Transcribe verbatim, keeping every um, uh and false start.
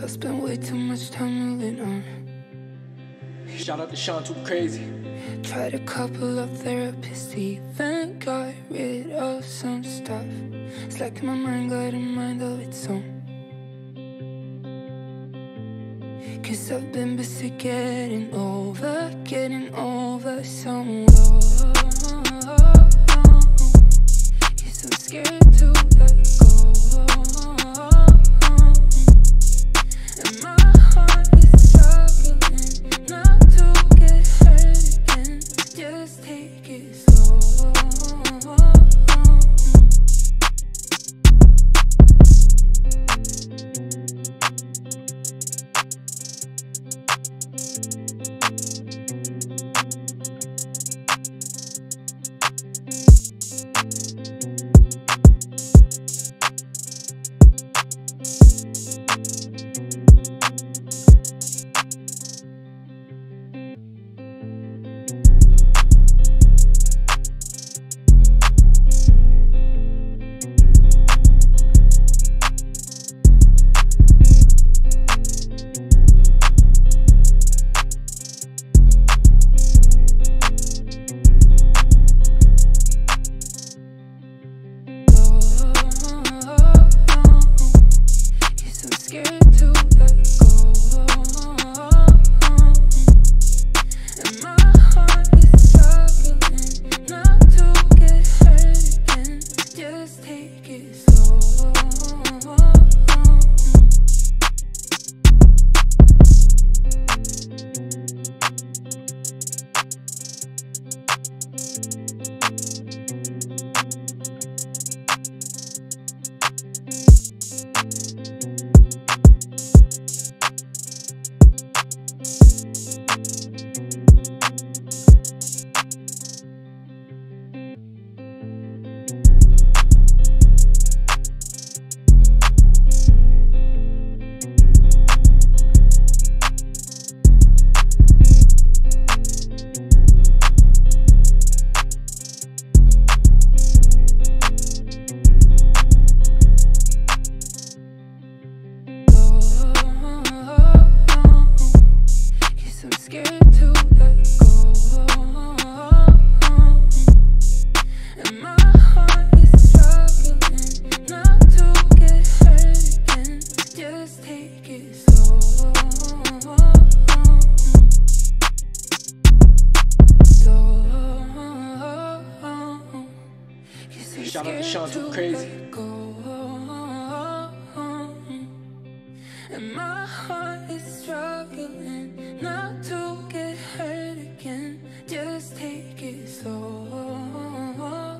I spent way too much time moving on. Shout out to Shaun, too crazy. Tried a couple of therapists, even got rid of some stuff. It's like my mind got a mind of its own. Cause I've been busy getting over, getting over someone. Yes, I'm scared to let go. And my heart is struggling not to get hurt again. Just take it slow. Shout out to Shaun, too crazy. And my heart is struggling not to get hurt again. Just take it slow.